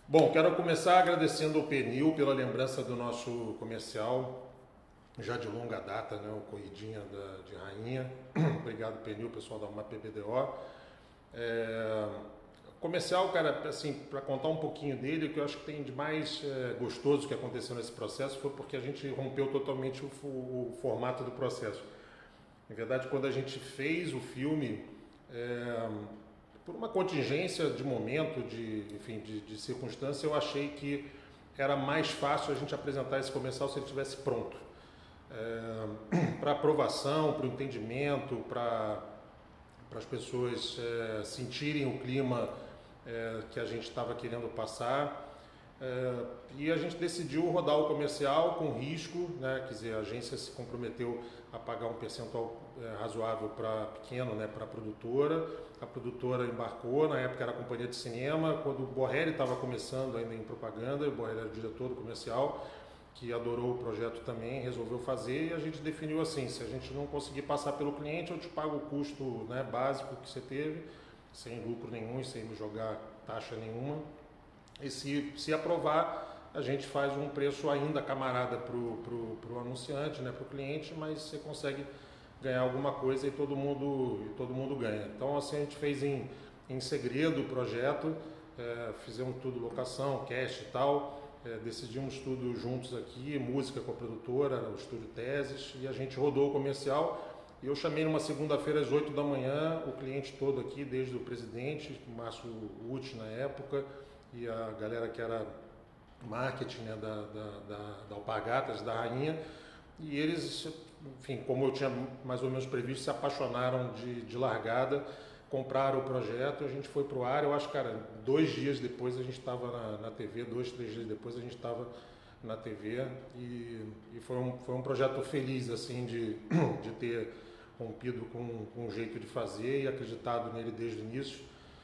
Bom, quero começar agradecendo ao Pnil pela lembrança do nosso comercial, já de longa data, né? O Corridinha de Rainha. Obrigado, Pnil, pessoal da UMAP BBDO. Comercial, cara, assim, para contar um pouquinho dele, o que eu acho que tem de mais gostoso que aconteceu nesse processo foi porque a gente rompeu totalmente o formato do processo. Na verdade, quando a gente fez o filme, por uma contingência de momento, de circunstância, eu achei que era mais fácil a gente apresentar esse comercial se ele estivesse pronto. Para aprovação, para o entendimento, para as pessoas sentirem o clima que a gente estava querendo passar. E a gente decidiu rodar o comercial com risco, né? Quer dizer, a agência se comprometeu a pagar um percentual razoável pequeno, né, para a produtora embarcou, na época era a companhia de cinema, quando o Borrelli estava começando ainda em propaganda, o Borrelli era o diretor do comercial, que adorou o projeto também, resolveu fazer, e a gente definiu assim: se a gente não conseguir passar pelo cliente, eu te pago o custo, né, básico que você teve, sem lucro nenhum e sem me jogar taxa nenhuma. E se aprovar, a gente faz um preço ainda camarada para o anunciante, né, para o cliente, mas você consegue ganhar alguma coisa e todo mundo ganha. Então, assim, a gente fez em segredo o projeto, fizemos tudo, locação, cast e tal, decidimos tudo juntos aqui, música com a produtora, o estúdio Teses, e a gente rodou o comercial. E eu chamei numa segunda-feira às 8 da manhã o cliente todo aqui, desde o presidente, o Márcio Uti na época, e a galera que era marketing, né, da Alpargatas, da Rainha, e eles, enfim, como eu tinha mais ou menos previsto, se apaixonaram de largada, compraram o projeto, a gente foi pro ar. Eu acho, cara, 2 dias depois a gente estava na TV, 2, 3 dias depois a gente estava na TV, e foi um projeto feliz, assim, de ter rompido com um jeito de fazer e acreditado nele desde o início.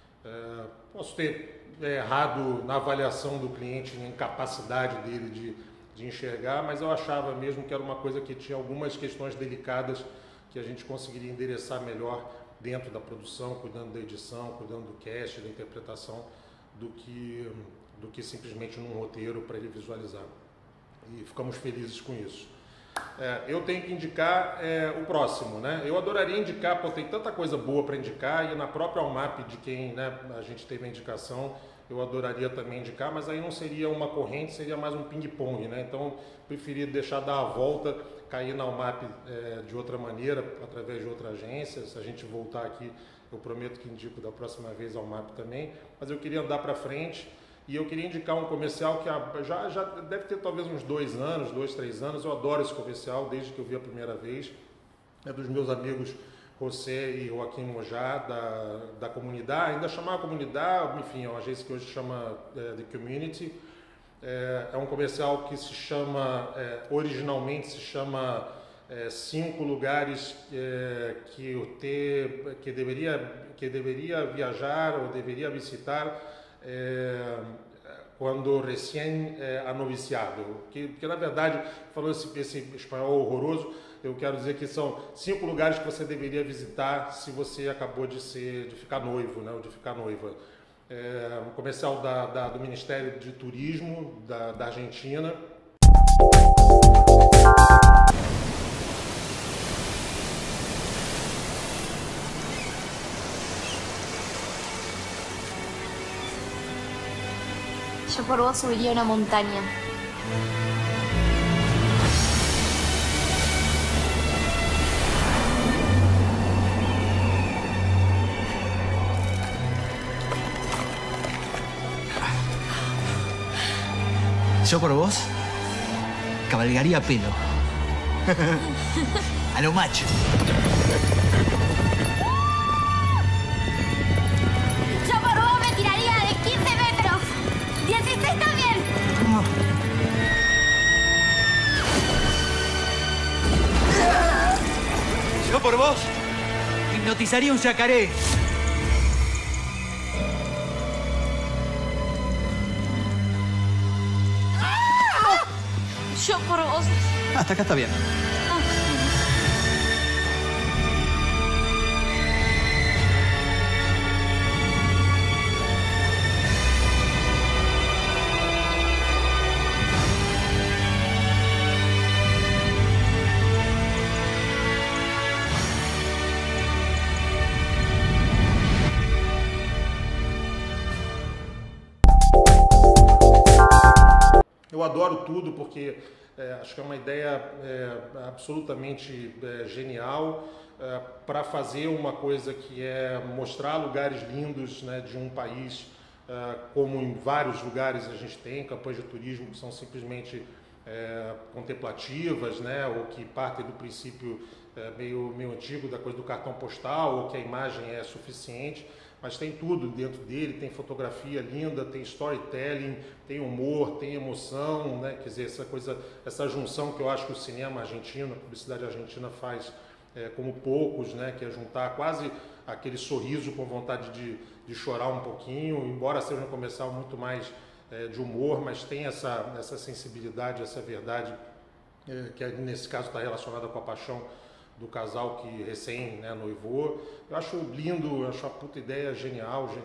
Posso ter errado na avaliação do cliente, na incapacidade dele de enxergar, mas eu achava mesmo que era uma coisa que tinha algumas questões delicadas que a gente conseguiria endereçar melhor dentro da produção, cuidando da edição, cuidando do cast, da interpretação, do que simplesmente num roteiro para ele visualizar. E ficamos felizes com isso. Eu tenho que indicar o próximo, né? Eu adoraria indicar, porque tem tanta coisa boa para indicar, e na própria UMAP, de quem, né, a gente teve a indicação, eu adoraria também indicar, mas aí não seria uma corrente, seria mais um ping-pong, né? Então, preferi deixar dar a volta, cair na UMAP de outra maneira, através de outra agência. Se a gente voltar aqui, eu prometo que indico da próxima vez a UMAP também, mas eu queria andar para frente. E eu queria indicar um comercial que já deve ter talvez uns 2 anos, 2, 3 anos. Eu adoro esse comercial desde que eu vi a primeira vez. É dos meus amigos José e Joaquim Mojá, da comunidade, ainda chamava comunidade, enfim, é uma agência que hoje chama The Community. É um comercial que se chama, originalmente se chama 5 lugares que deveria viajar ou deveria visitar quando recém anoviciado, que na verdade, falando esse espanhol horroroso, eu quero dizer que são 5 lugares que você deveria visitar se você acabou de ficar noivo, né, ou de ficar noiva. Um comercial do Ministério de Turismo da Argentina. Yo por vos subiría una montaña. Yo por vos cabalgaría a pelo. A lo macho. Yo por vos me tiraría de 15 metros. 16 también. Yo por vos hipnotizaría un yacaré. Yo por vos. Hasta acá está bien. adoro tudo porque acho que é uma ideia absolutamente genial para fazer uma coisa que é mostrar lugares lindos, né, de um país, como em vários lugares a gente tem campanhas de turismo que são simplesmente contemplativas, né, ou que partem do princípio meio antigo da coisa do cartão postal, ou que a imagem é suficiente, mas tem tudo dentro dele, tem fotografia linda, tem storytelling, tem humor, tem emoção, né, quer dizer, essa junção que eu acho que o cinema argentino, a publicidade argentina faz como poucos, né, que é juntar quase aquele sorriso com vontade de chorar um pouquinho, embora seja um comercial muito mais de humor, mas tem essa sensibilidade, essa verdade, que nesse caso está relacionada com a paixão do casal que recém, né, noivou. Eu acho lindo, eu acho a puta ideia genial,